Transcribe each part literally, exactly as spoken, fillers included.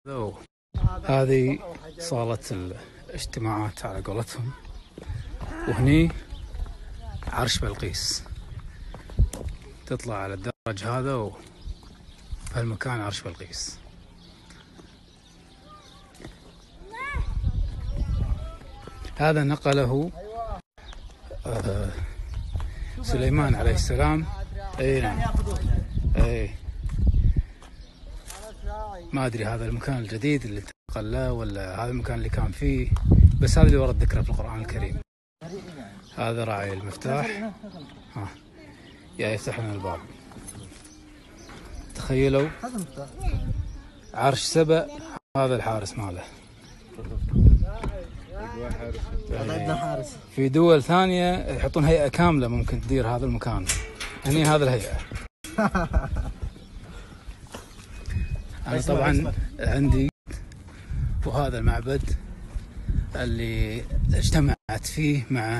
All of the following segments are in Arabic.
أوه. هذه صالة الاجتماعات على قولتهم، وهني عرش بلقيس. تطلع على الدرج هذا وفي هالمكان عرش بلقيس. هذا نقله آه سليمان عليه السلام. اي نعم، اي ما ادري هذا المكان الجديد اللي انتقل له ولا هذا المكان اللي كان فيه، بس هذا اللي ورد ذكره في القرآن الكريم. هذا راعي المفتاح، ها يا يفتح لنا الباب. تخيلوا عرش سبأ، هذا الحارس ماله. في دول ثانية يحطون هيئة كاملة ممكن تدير هذا المكان، هني هذا الهيئة. أنا طبعا عندي، وهذا المعبد اللي اجتمعت فيه مع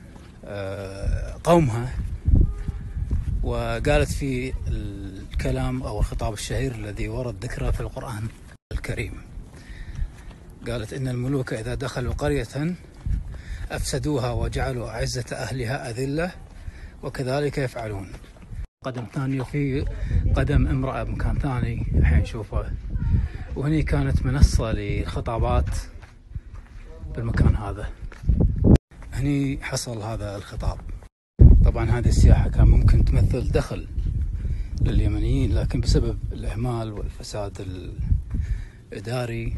قومها وقالت فيه الكلام أو الخطاب الشهير الذي ورد ذكره في القرآن الكريم. قالت إن الملوك إذا دخلوا قرية أفسدوها وجعلوا أعزة أهلها أذلة وكذلك يفعلون. قدم ثاني، وفي قدم امرأة بمكان ثاني الحين نشوفه. وهني كانت منصة للخطابات بالمكان هذا. هني حصل هذا الخطاب. طبعا هذه السياحة كان ممكن تمثل دخل لليمنيين، لكن بسبب الإهمال والفساد الإداري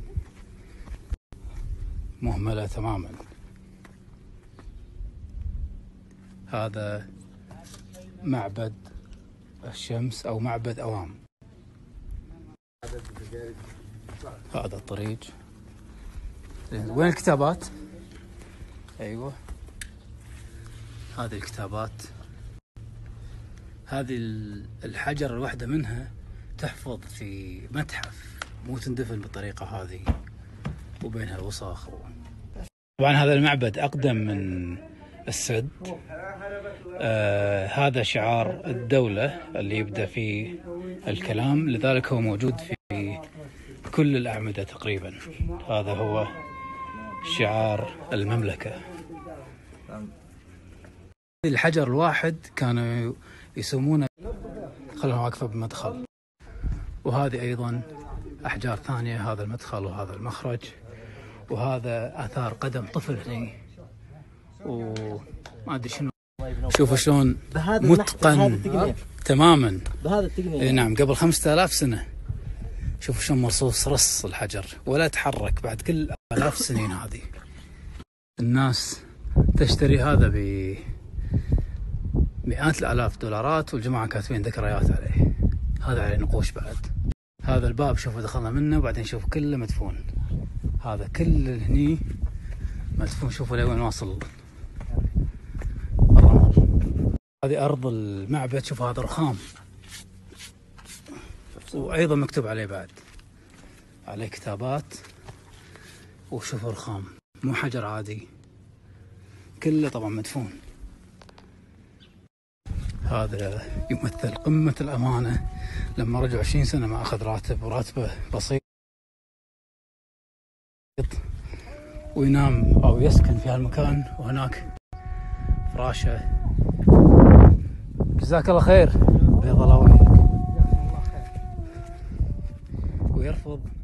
مهملة تماما. هذا معبد الشمس أو معبد أوام. هذا الطريق. وين الكتابات؟ أيوة هذه الكتابات. هذه الحجر الواحدة منها تحفظ في متحف، مو تندفن بالطريقة هذه وبينها الوساخ. طبعا هذا المعبد أقدم من السد. آه هذا شعار الدولة اللي يبدأ فيه الكلام، لذلك هو موجود في كل الأعمدة تقريبا. هذا هو شعار المملكة. الحجر الواحد كانوا يسمونه، خلونا واقفة بمدخل. وهذه أيضا أحجار ثانية، هذا المدخل وهذا المخرج، وهذا آثار قدم طفل هني وما أدري شنو. شوفوا شلون متقن تماما بهذا التقنية. نعم، قبل خمسة آلاف سنة. شوفوا شلون مرصوص رص الحجر ولا تحرك بعد كل آلاف سنين. هذه الناس تشتري هذا بمئات الآلاف دولارات، والجماعة كاتبين ذكريات عليه. هذا عليه نقوش بعد. هذا الباب شوفوا دخلنا منه وبعدين شوفوا كله مدفون. هذا كل هني مدفون. شوفوا لوين واصل الرمل. هذه أرض المعبد. شوفوا هذا رخام، وأيضا مكتوب عليه بعد، عليه كتابات. وشوفوا رخام، مو حجر عادي، كله طبعا مدفون. هذا يمثل قمة الأمانة. لما رجع عشرين سنة ما أخذ راتب، وراتبه بسيط، وينام أو يسكن في هالمكان، وهناك فراشه. جزاك الله خير، بيض الله وجهك. ويرفض